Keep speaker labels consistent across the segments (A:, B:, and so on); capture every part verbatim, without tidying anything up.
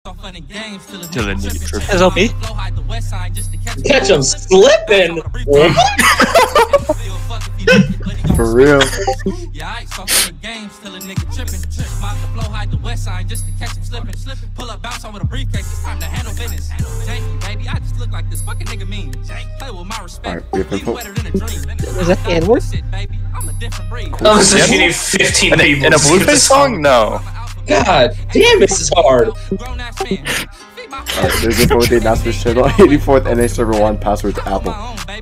A: Till the nigga tripping.
B: That's L P.
C: Catch him slipping.
D: For real. Alright, we have info.
B: Is that the N-word?
C: Oh, so you need fifteen
A: In a,
C: people
A: in a
C: to sing
A: Blueface
C: this
A: song? No.
C: God damn, this is hard.
D: Alright, there's info with the announcement channel. eighty-fourth N A server one, password's Apple.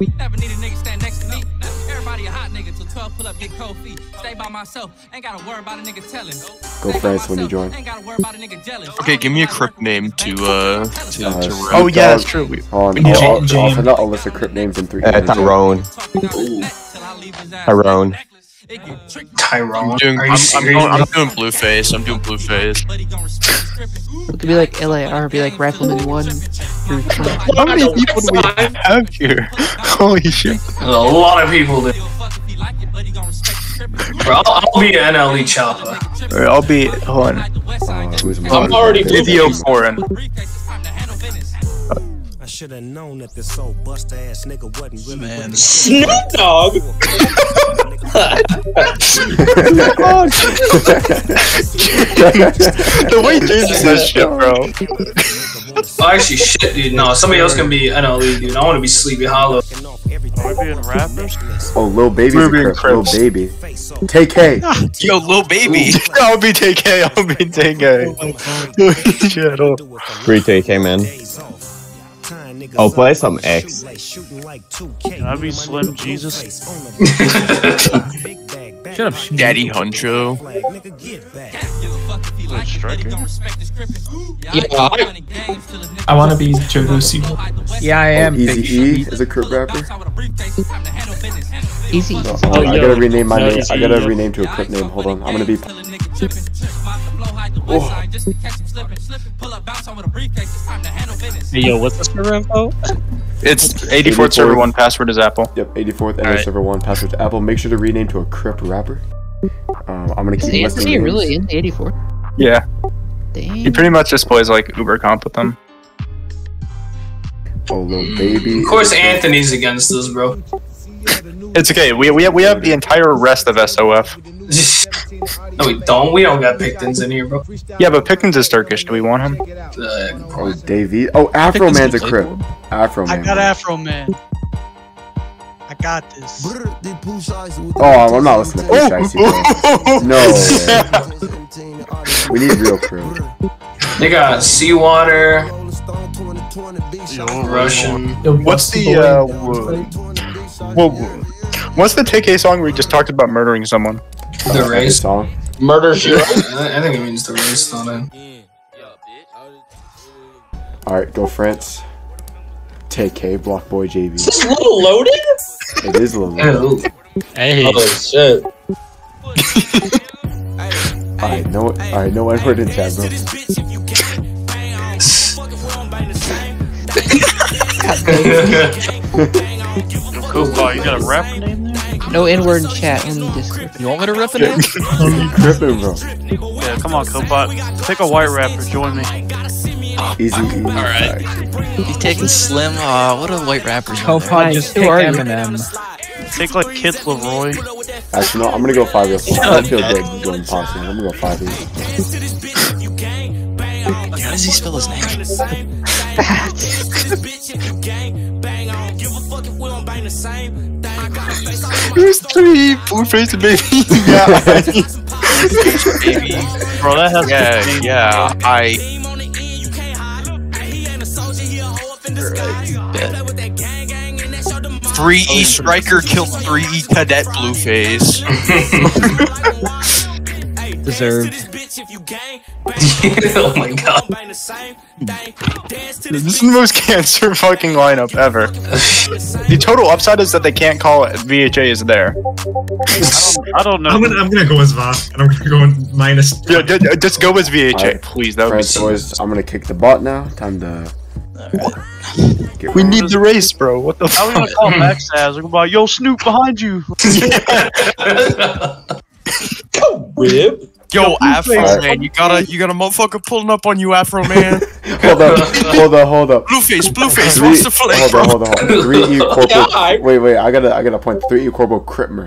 D: Go France when you join.
A: Okay, give me a crypt name to uh to,
D: Uh,
A: to
D: Snoop
A: rap.
E: Oh yeah, that's true. We,
D: Hold
E: we
D: on,
E: need
D: I'll, I'll,
E: Jane.
D: I'll send out a list of crypt names in three.
F: Uh, Tyrone. Tyrone.
C: Tyrone.
A: I'm doing,
C: Are
A: I'm,
C: you
A: I'm,
C: serious?
A: going, I'm doing Blueface. I'm doing Blueface.
B: It could be like L A R, be like Rifleman one through twenty.
E: How many people do we have here? Holy shit.
C: There's a lot of people there. Bro, I'll, I'll be an N L E chopper.
E: Alright, I'll be. Hold on.
D: Uh, who's
C: I'm already
E: Video foreign.
G: I should have known that this old bust ass nigga wasn't really
A: Man.
C: Snoop Dogg.
E: The way James says shit, bro.
C: Oh, actually, shit, dude. No, somebody else can be N L E, dude. I want to be Sleepy Hollow.
G: Are we being rappers?
D: Oh, Lil Baby's
E: We're
D: a
E: being
D: crypt. Lil
E: Crips.
D: Baby. T K.
A: Yo, Lil Baby.
E: I'll be T K. I'll be T K. Holy shit. Oh.
F: Free T K, man. Oh, play some X.
G: Can I be Slim Jesus?
A: Shut up, Daddy Huncho.
C: Yeah, I,
E: I want to be Jogosi.
B: Yeah, I am.
D: Easy E is a crypt rapper.
B: Easy.
D: No,
B: Oh,
D: hold on, I
B: yo.
D: gotta rename my
B: No,
D: name.
B: Easy
D: I gotta
B: E,
D: rename to a crypt name. Hold on. I'm gonna be. Oh.
B: Hey, yo, what's the server info?
E: It's eighty-fourth server one, password is Apple.
D: Yep, eighty-fourth N A
A: Alright.
D: server one, password Apple. Make sure to rename to a crypt rapper. Um, I'm gonna
B: Is
D: keep listing
B: Anthony
D: names.
B: really in the eighty-four?
E: Yeah. He
B: Damn.
E: pretty much just plays like Uber comp with them.
D: Oh, Lil Baby.
C: of course, Anthony's against us, bro.
E: It's okay. We we have, we have the entire rest of S O F.
C: No, we don't. We don't got Pictons in here, bro.
E: Yeah, but Pickens is Turkish. Do we want him?
C: Uh,
D: Oh, Davey. Oh, Afro
A: Pickens
D: Man's a
A: is
D: crypt. Afro
H: I
D: Man.
H: got Afro Man. I got this.
D: Oh, I'm not listening to Fish Icy, bro. No way. We need real crew.
C: they got Seawater, Russian.
E: What's the uh? Whoa, whoa, what's the T K song where we just talked about murdering someone?
C: The race.
D: Song.
C: Murder She Wrote. I I think it means the race, don't it?
D: Alright, go France. T K, Block Boy J V.
C: Is this Little Loaded?
D: It is a little.
C: Ew.
B: Hey.
C: Oh shit.
D: Alright, no, alright, no one word in chat, bro.
G: Cool, you got a rapper name there?
B: No N-word in chat, only Discord.
A: You want me to rip it in?
D: Crippin', bro.
G: Yeah, come on, Copot. Pick a white rapper, join me.
D: Easy E.
A: Alright. He's taking Slim. Uh, what are white rappers? on there?
B: Nice.
I: just
B: Who
I: pick
B: are you?
I: Eminem.
G: Take like Kid Leroy.
D: Actually, no, I'm gonna go five real quick. I feel good going past it. I'm gonna go five easy.
A: How does he spell his name?
E: There's three Blueface baby. Yeah.
A: Baby.
G: Bro, that has
A: Yeah,
G: to be
A: yeah. I. Three E striker killed three E cadet Blueface.
I: Deserved.
C: Oh my god.
E: This is the most cancer fucking lineup ever. The total upside is that they can't call it V H A is there.
G: I don't know.
J: I'm gonna, I'm gonna go as Voss, and I'm gonna go in minus.
E: Yeah, d- d- just go with V H A,
D: Alright.
E: please. That would be
D: France
E: so.
D: boys, I'm gonna kick the bot now. Time to. Get
E: We
D: ready.
E: need the race, bro. What the
G: How are we
E: fuck?
G: gonna call Backstabs? We're gonna be like, yo, Snoop behind you.
C: Rib.
A: Yo, Afro
D: Alright.
A: man, you gotta, you got a motherfucker pulling up on you, Afro man.
D: Hold up, hold up, hold up.
K: Blueface, Blueface,
D: Three,
K: what's the flavor?
D: hold on, hold on, hold on. Three E Corporal.
L: Yeah.
D: Wait, wait, I gotta, I gotta point. Three E Corporal Cripmer.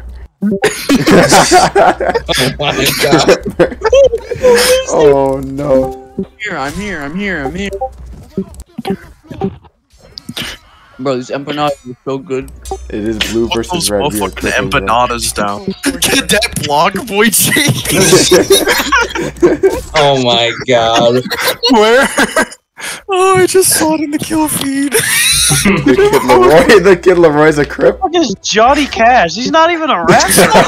L: Oh my god.
D: Oh no.
B: Here, I'm here, I'm here, I'm here. Bro, these empanadas are so good.
D: It is blue
K: Put
D: versus
K: those
D: red. We are
K: motherfucking
D: tripping, bro.
K: empanadas down. Get that block, boy,
L: Oh my god.
K: Where? Oh, I just saw it in the kill feed.
D: The kid Leroy, the kid Leroy's a crip.
H: What is Johnny Cash? He's not even a rapper.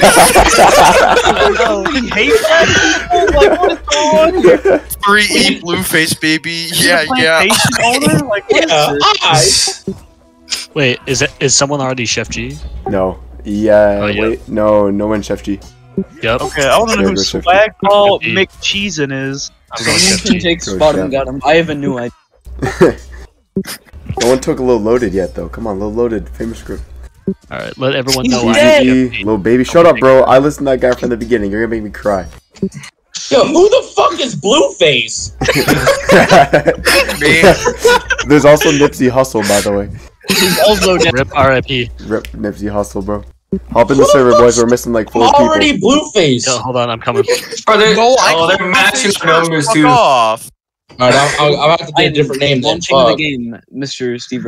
H: You hate that? Like, what is going on here?
K: three E Blueface, baby. Yeah, yeah.
H: Plantation owner? Like, what
L: Yeah,
H: is this?
L: I.
I: Wait, is it is someone already Chef G?
D: No. Yeah.
I: Oh, yeah.
D: Wait. No. No one Chef G.
I: Yep.
H: Okay, I want to know
D: There
H: who
D: goes Chef G.
H: Swagball
I: G.
H: McCheesin is.
I: I'm going Chef
B: Someone
I: G.
B: take
D: Go
B: spot
D: Chef.
B: and got him. I have a new idea.
D: No one took a little loaded yet, though. Come on, little loaded. Famous group.
I: Alright, let everyone
B: He's
I: know. I
B: dead.
I: have
D: Easy,
I: Chef G.
D: little baby. Shut up, bro. I listened to that guy from the beginning. You're gonna make me cry.
L: Yo, who the fuck is Blueface?
D: There's also Nipsey Hussle, by the way.
B: He's also dead.
I: Rip R I P.
D: Rip Nipsey Hussle, bro. Hop in the server, boys. We're missing like four
L: Already
D: people.
L: Blueface.
I: Yo, hold on, I'm coming.
C: Are they,
K: No, I
C: oh, they're
K: called
C: matching
K: Blueface
C: the numbers
K: first.
C: too.
K: Fuck off.
L: Alright, I'll, I'll, I'll have to get a different name then.
B: Launching the
L: Fuck.
B: game, Mister Steve.